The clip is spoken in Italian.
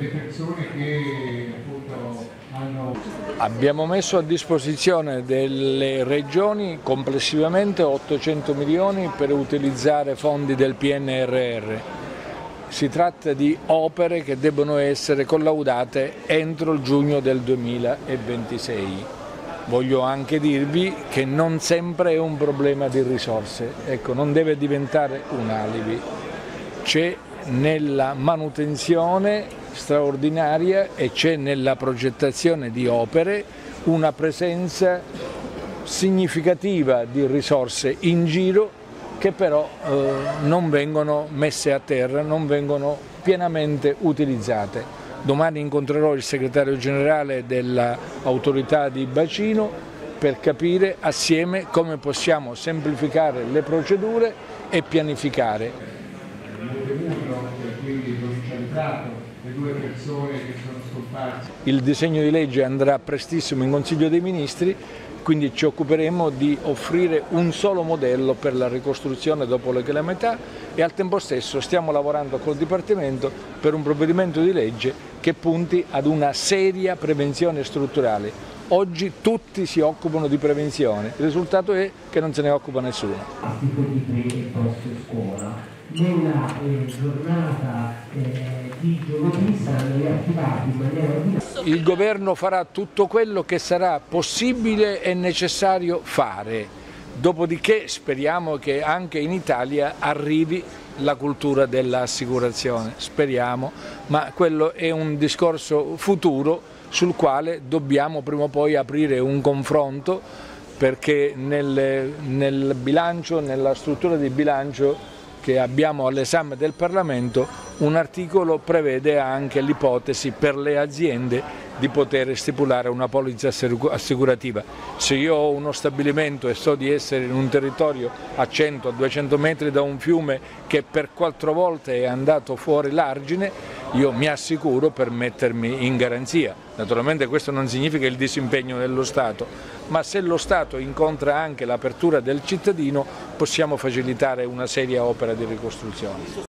le persone che appunto hanno... Abbiamo messo a disposizione delle regioni complessivamente 800 milioni per utilizzare fondi del PNRR. Si tratta di opere che debbono essere collaudate entro il giugno del 2026. Voglio anche dirvi che non sempre è un problema di risorse, ecco, non deve diventare un alibi. C'è nella manutenzione straordinaria e c'è nella progettazione di opere una presenza significativa di risorse in giro che però non vengono messe a terra, non vengono pienamente utilizzate. Domani incontrerò il segretario generale dell'autorità di bacino per capire assieme come possiamo semplificare le procedure e pianificare. Quindi concentrato le due persone che sono scomparse. Il disegno di legge andrà prestissimo in Consiglio dei Ministri, quindi ci occuperemo di offrire un solo modello per la ricostruzione dopo le calamità e al tempo stesso stiamo lavorando col Dipartimento per un provvedimento di legge che punti ad una seria prevenzione strutturale. Oggi tutti si occupano di prevenzione, il risultato è che non se ne occupa nessuno. Nella giornata di giovedì saranno riattivati in maniera ordinaria. Il governo farà tutto quello che sarà possibile e necessario fare, dopodiché speriamo che anche in Italia arrivi la cultura dell'assicurazione, speriamo, ma quello è un discorso futuro sul quale dobbiamo prima o poi aprire un confronto, perché nel bilancio, nella struttura di bilancio che abbiamo all'esame del Parlamento, un articolo prevede anche l'ipotesi per le aziende di poter stipulare una polizza assicurativa. Se io ho uno stabilimento e so di essere in un territorio a 100-200 metri da un fiume che per 4 volte è andato fuori l'argine, io mi assicuro per mettermi in garanzia. Naturalmente questo non significa il disimpegno dello Stato, ma se lo Stato incontra anche l'apertura del cittadino possiamo facilitare una seria opera di ricostruzione.